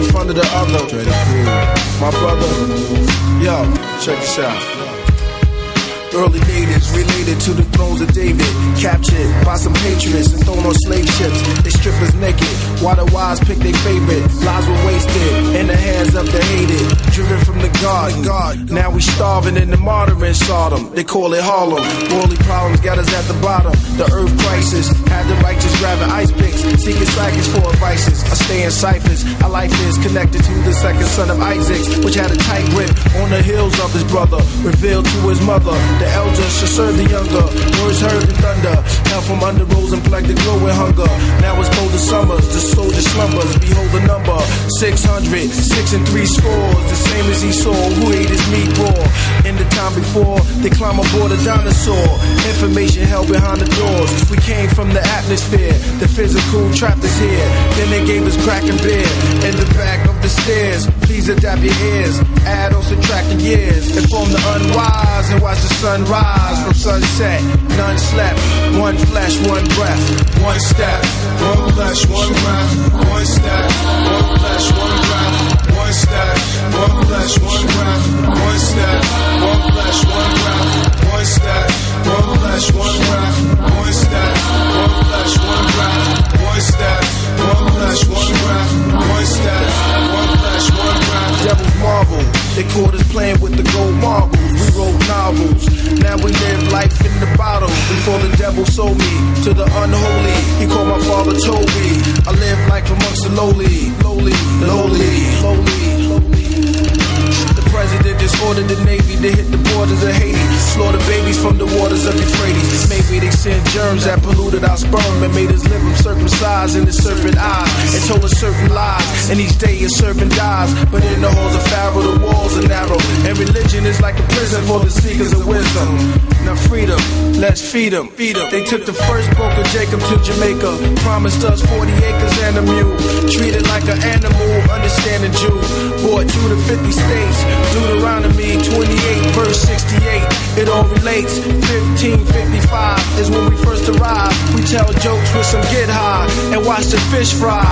in front of the other. My brother, yo, check this out. Early natives related to the thrones of David, captured by some patriots and thrown on slave ships. They strip us naked, while the wise pick their favorite. Lives were wasted in the hands of the hated, driven from the garden. Now we starving in the martyring Sodom. They call it Harlem. Worldly problems got us at the bottom. The earth crisis had the righteous grabbing ice picks, seeking slackers for advices. I stay in ciphers. Our life is connected to the second son of Isaac, which had a tight grip on the heels of his brother, revealed to his mother. The elder should serve the younger. Words heard in thunder. Hell from under rose and plague the glow with hunger. Now it's colder summers. The soldier slumbers. Behold the number 600, 6 and 3 scores. The same as Esau, who ate his meat raw. In the time before, they climb aboard a dinosaur. Information held behind the doors. We came from the atmosphere. The physical trapped us here. Then they gave us crack and beer. In the back of the stairs. Please adapt your ears. Add or subtract the years. Inform the unwise and watch the sun rise from sunset. None slept. One flesh, one breath. One step. One flesh, one breath. One step. One flesh, one breath. One step. One flesh, one breath. One step. One flesh, one breath. One step. One flesh, one breath. One step. One flesh, one breath. One step. One flesh, one breath. One step. One flesh, one breath. Devil's marvel. They caught us playing with the gold marbles. We wrote novels. Now we live life in the bottle. Before the devil sold me to the unholy, he called my father Toby. I live life amongst the lowly. The president disordered the Navy to hit the borders of Haiti, slaughter babies from the waters of Euphrates. Maybe they sent germs that polluted our sperm and made us live them circumcised in the serpent eyes and told us certain lies. And each day a servant dies, but in the halls of Pharaoh the walls are narrow, and religion is like a prison for the seekers of wisdom. Now freedom, let's feed them. They took the first boat of Jacob to Jamaica, promised us 40 acres and a mule, treated like an animal, understanding Jew. Brought to the 50 states, Deuteronomy 28 verse 68. It all relates. 1555 is when we first arrived. We tell jokes with some get high and watch the fish fry.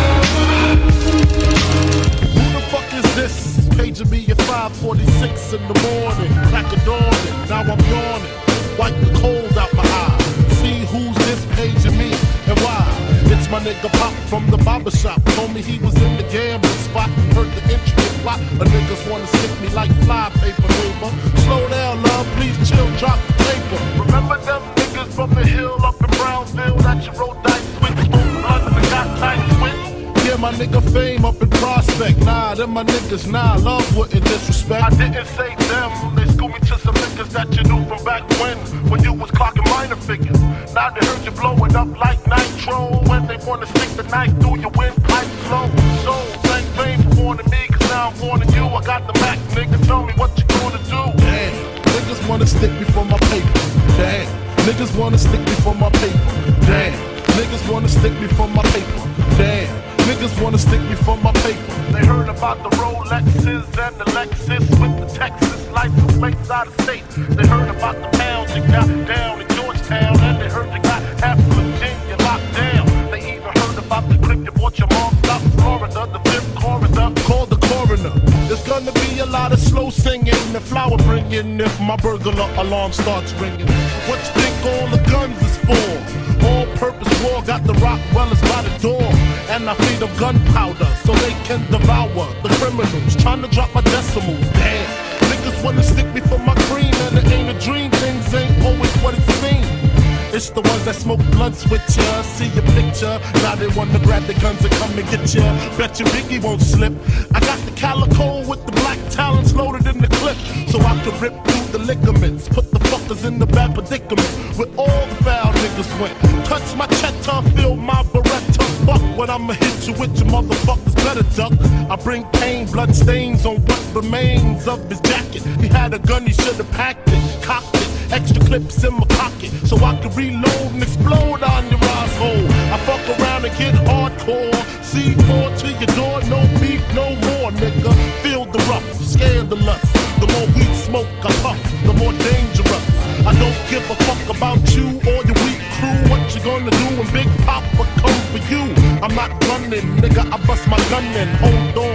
Who the fuck is this? Paging me at 5:46 in the morning, crack of dawning. Now I'm yawning, wipe the cold out my eye. See who's this paging me and why? It's my nigga Pop from the barbershop. Told me he was in the gambling spot and heard the intricate plot. A niggas wanna stick me like fly paper, neighbor. Slow down, love, please chill, drop the paper. Remember them niggas from the hill up in Brownsville that you rolled dice with? Blood and got nice with? Yeah, my nigga Fame up in Prospect. Nah, them my niggas, nah, love wouldn't disrespect. I didn't say them, they schooled me to some niggas that you knew from back when you was clocking minor figures. Now they heard you blowing up like nitro, when they wanna stick the knife through your windpipe slow. So, thank Fame for warning me, cause now I'm warning you. I got the Mac, nigga, tell me what you gonna do. Damn, niggas wanna stick me for my paper. Damn, niggas wanna stick me for my paper. Damn, niggas wanna stick me for my paper. Damn, niggas wanna stick me for my paper. They heard about the Rolexes and the Lexus with the Texas license plates out of state. They heard about the pounds you got down in Georgetown, and they heard you got half of Virginia locked down. They even heard about the clip you bought your mom out in Florida, the fifth coroner. Call the coroner. There's gonna be a lot of slow singing and flower bringing if my burglar alarm starts ringing. What you think all the guns is for? All-purpose war, got the Rockwellers by the door, and I feed them gunpowder so they can devour the criminals trying to drop my decimals. Damn, niggas wanna stick me for my cream, and it ain't a dream. Things ain't always what it seems. It's the ones that smoke blunts with ya, see your picture. Now they wanna grab the guns and come and get ya. Bet your Biggie won't slip. I got the calico with the black talons loaded in the clip, so I can rip through the ligaments. Put the fuckers in the bad predicament where all the foul niggas went. Touch my cheddar, feel my Beretta. Fuck what I'ma hit you with, your motherfuckers better duck. I bring pain, blood stains on what remains of his jacket. He had a gun, he should've packed it, cocked it. Extra clips in my pocket so I can reload and explode on your asshole. I fuck around and get hardcore. C4 to your door, no beef, no more, nigga. Feel the rough, scandalous. The more weed smoke I puff, the more dangerous. I don't give a fuck about you or your weak crew. What you gonna do when Big Papa come for you? I'm not gunning, nigga, I bust my gun in. Hold on.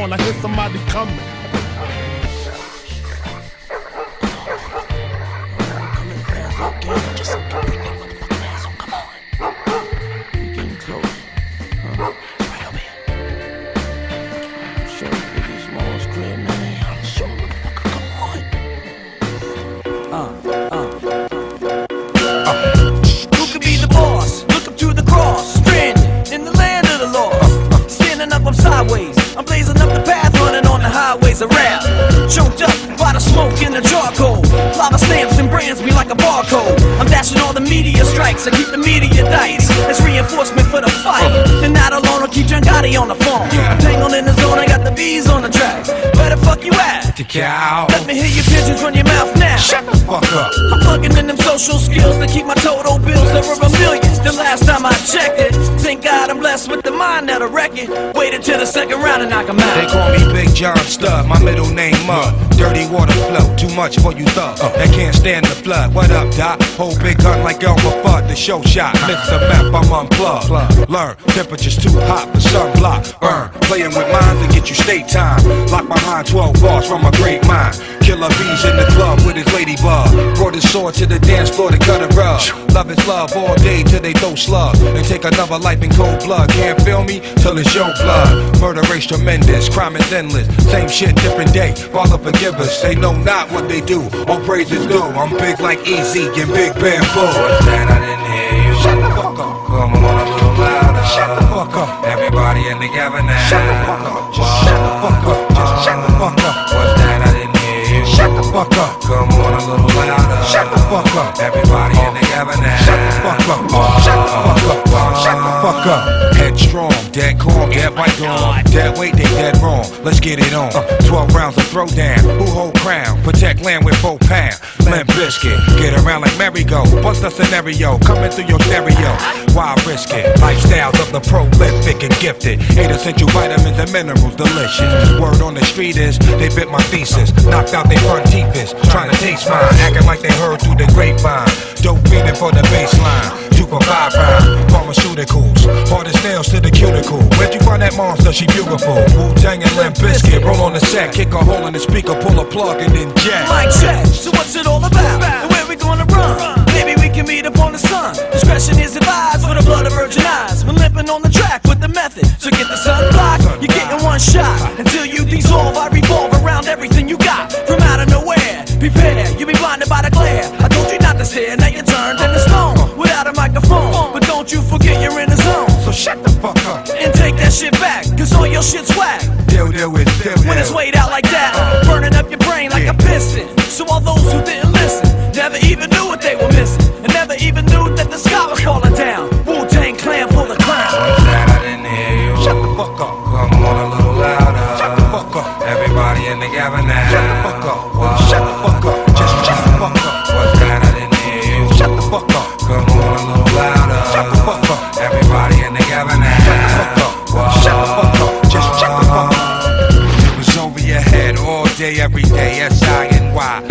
choked up by the smoke and the charcoal. Lava stamps and brands me like a barcode. I'm dashing all the media strikes, I keep the media dice. It's reinforcement for the fight. And not alone, I'll keep John Gotti on the phone. I'm tangled in the zone, I got the bees on the track. Where the fuck you at? The cow. Let me hear your pigeons run your mouth now. Shut the fuck up. I'm plugging in them social skills to keep my total bills over $1 million. The last time I checked it, thank God I'm blessed with the mind that'll wreck it. Waited till the second round and knock 'em out. They call me Big John Stud, my middle name Mud. Dirty water flow, too much for you thugs that can't stand the flood. What up, Doc? Hold big gun like Elmer Fudd, the show shot. Mix the map, I'm unplugged. Learn, temperature's too hot, the sun block. Burn, playing with minds to get you state time. Lock behind 12 bars from a great mind. Killer bees in the club with his ladybug. Brought his sword to the dance floor to cut a rug. Love is love all day till they throw slugs. And take another life in cold blood. Can't feel me till it's your blood. Murder race tremendous, crime is endless. Same shit, different day. Father forgive us, they know not what they do. All praises due. I'm big like Easy and Big Bamboo. What's that? I didn't hear you. Shut the fuck up. Come on a little louder. Shut the fuck up. Everybody in together now. Shut the fuck up. Just shut the fuck up. Just shut the fuck up. What's that? I didn't hear you. Shut the fuck up. Come on a little louder. Shut the fuck up. Everybody in together now. Shut the fuck up. Shut the fuck up. Shut the fuck up. Headstrong, dead calm, dead by dawn. Dead weight, they dead wrong. Let's get it on. 12 rounds of throwdown. Who hold crown? Protect land with 4 pounds. Limp Biscuit. Get around like merry-go. Bust a scenario. Coming through your stereo. Why risk it? Lifestyles of the prolific and gifted. 8 essential vitamins and minerals. Delicious. Word on the street is they bit my thesis. Knocked out their front teeth is trying to taste mine. Acting like they heard through the grapevine. Dope feeding for the baseline. 2 for 5 rounds. Pharmaceuticals. Hardest nails to the cuticle. Where'd you find that monster? She beautiful. Wu-Tang and Limp Bizkit. Roll on the set. Kick a hole in the speaker. Pull a plug and then jack. Mic check, so what's it all about? And where we gonna run? Maybe we can meet up on the sun. Discretion is advised for the blood of virgin eyes. We're limping on the track with the method. So get the sun blocked, you're getting one shot. Until you dissolve, I revolve around everything you got. From out of nowhere, prepare, you'll be blinded by the glare. I told you not to stare, now you're turned into stone. Without a microphone, but don't you forget you're in the zone. So shut the fuck up. And take that shit back, cause all your shit's whack. Deal with deal. When it's weighed out like that, burning up your brain like a piston. So all those who didn't listen, never even knew what they were missing. And never even knew that the sky was falling down. Wu-Tang Clan for the crown. What's that? I didn't hear you. Shut the fuck up. Come on a little louder. Shut the fuck up. Everybody in together now. Shut the fuck up. Shut the fuck up. Just shut the fuck up. What's that? I didn't hear you. Shut the fuck up. Come on a little louder. Shut the fuck up. Everybody in together now. Shut the fuck up. Shut the fuck up. Just shut the fuck up. It was over your head all day, every day. SINY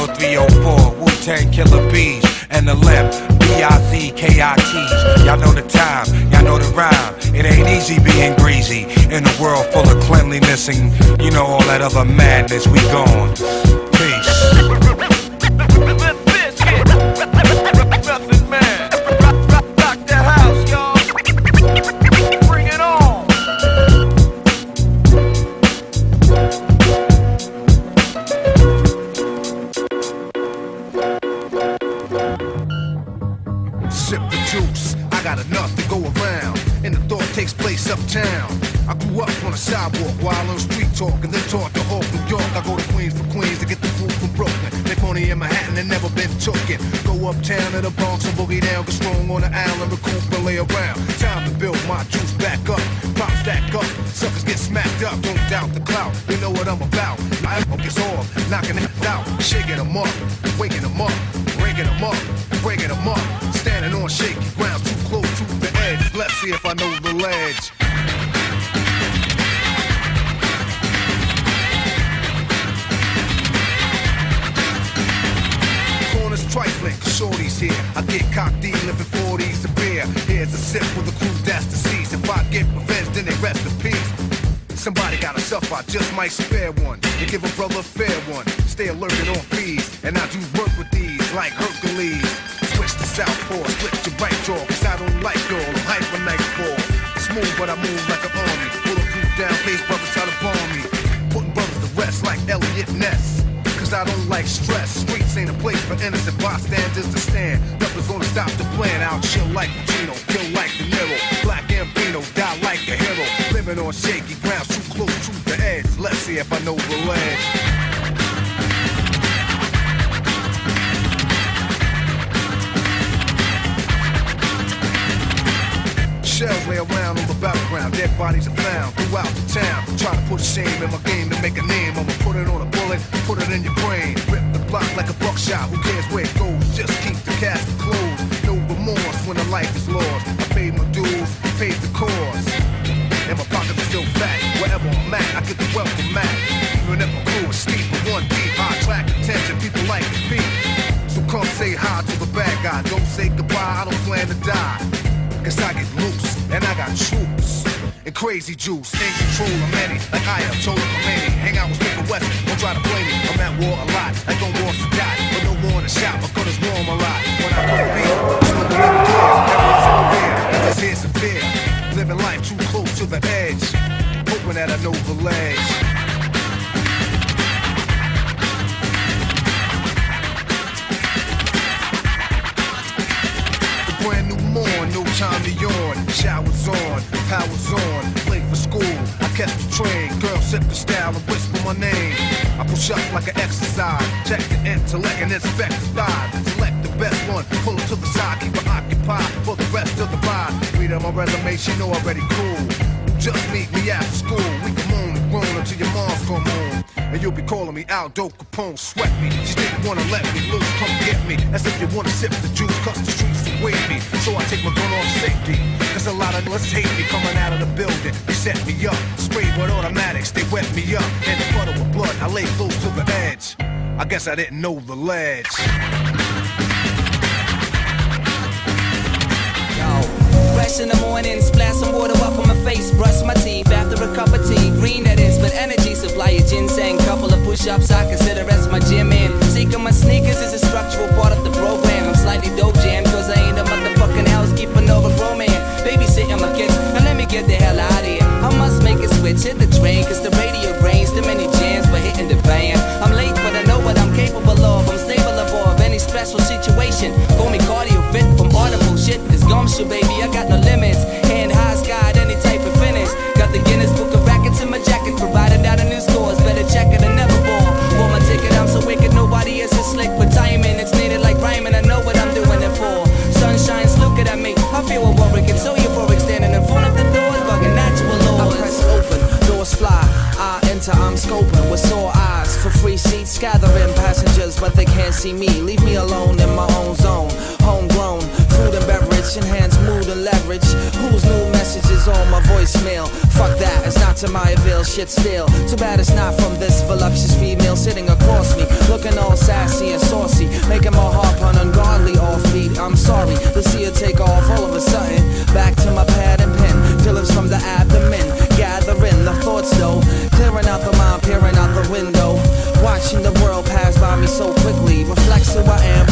10304. Wu-Tang Killer Bees and the Limp. BIZKITs. Y'all know the time. Y'all know the rhyme. It ain't easy being greasy in a world full of cleanliness and you know all that other madness. We gone. Peace. Sip the juice, I got enough to go around. And the thought takes place uptown. I grew up on the sidewalk while on street talk and then taught to Hawk, New York. I go to Queens for Queens to get the food from Brooklyn. They pony in Manhattan and never been tooken. Go uptown to the Bronx and boogie down, get strong on the island, recoup and lay around. Time to build my juice back up, pop stack up, suckers get smacked up. Don't doubt the clout, you know what I'm about. I focus off, knocking it out, shaking them up, waking them up, breaking them up, breaking them up. Standing on shaky ground, too close to the edge. Let's see if I know the ledge. Corners trifling, shorties here. I get cocked, living 40s of beer. Here's a sip for the crew that's deceased. If I get revenge, then they rest in peace. Somebody gotta suffer, I just might spare one. You give a brother a fair one. Stay alert and on fees. And I do work with these like Hercules. Switch to southpaw, split your right jaw. Cause I don't like y'all, I'm hyper nightfall. Smooth but I move like an army. Bulletproof down, face brothers try to bomb me. Putting brothers to rest like Elliot Ness. Cause I don't like stress. Streets ain't a place for innocent bystanders to stand. Nothing's gonna stop the plan. I'll chill like Pacino, kill like De Niro. Black Ambino, die like a hero. Living on shaky ground, too close to the edge. Let's see if I know the ledge. Shells lay around on the battleground, dead bodies are found throughout the town. Try to put shame in my game to make a name. I'ma put it on a bullet, put it in your brain. Rip the block like a buckshot, who cares where it goes? Just keep the casket closed. No remorse when the life is lost. I paid my dues, paid the cost. And my pockets are still fat. Wherever I'm at, I get the welcome mat. Even if my crew is steep, but one deep, I attract attention, people like to be. So come say hi to the bad guy. Don't say goodbye, I don't plan to die. Cause I get loose, and I got troops. And crazy juice, in control of many. Like I am Chola Khomeini. Hang out with Smith West, don't try to blame me. I'm at war a lot, like on war to die. But no war in the shop, my gun is warm a lot. When I go to be, smoke a little clear. Everyone's in fear, because here's severe. Living life too close to the edge. Hoping that I know the ledge. Brand new morn, no time to yawn. Showers on, powers on. Late for school, I catch the train. Girl, sip the style and whisper my name. I push up like an exercise. Check the intellect and inspect the style. Select the best one, pull it to the side. Keep her occupied for the rest of the ride. Read on my resume, she know already cool. Just meet me after school. We can moan and groan until your mom's come home. And you'll be calling me Aldo Capone, sweat me. She didn't wanna let me loose, come get me. As if you wanna sip the juice, cause the streets await me. So I take my gun off safety. Cause a lot of us hate me coming out of the building. They set me up, sprayed with automatics, they wet me up. And the puddle with blood, I lay close to the edge. I guess I didn't know the ledge. Fresh in the morning, splash some water up on my face, brush my teeth after a cup of tea. Green that is, but energy supply of ginseng. Couple of push-ups, I consider as my gym in. Seeking my sneakers is a structural part of the program. I'm slightly dope jammed, cause I ain't a motherfucking housekeeper nor a grown man. Babysitting my kids, and let me get the hell out of here. I must make a switch, hit the train, cause the radio brains too many jams for hitting the van. I'm late, but I know what I'm capable of. I'm stable above any special situation. Call me cardio fit from audible shit. This gumshoe, baby, I got no limits. Hand high sky, any type of finish. Got the Guinness Book of Rackets in my jacket, provided out of new scores. Better check it and never bore. For my ticket, I'm so wicked, nobody is as slick. But timing, it's needed like rhyming. I know what I'm doing it for. Sunshine's looking at me, I feel a warwick. It's so euphoric, standing in front of the doors, bugging natural laws. I press open, doors fly. I enter, I'm scoping with sore eyes. For free seats, gathering passengers, but they can't see me. Leave me alone in my own zone. Homegrown, food and beverage, enhance mood and leverage. Whose new messages on my voicemail? Fuck that, it's not to my avail, shit still. Too bad it's not from this voluptuous female sitting across me, looking all sassy and saucy, making my heart run ungodly offbeat. I'm sorry to see her take off all of a sudden. Back to my pad and pen, feelings from the abdomen, gathering the thoughts though, clearing out the mind, peering out the window, watching the world pass by me so quickly, reflects who I am.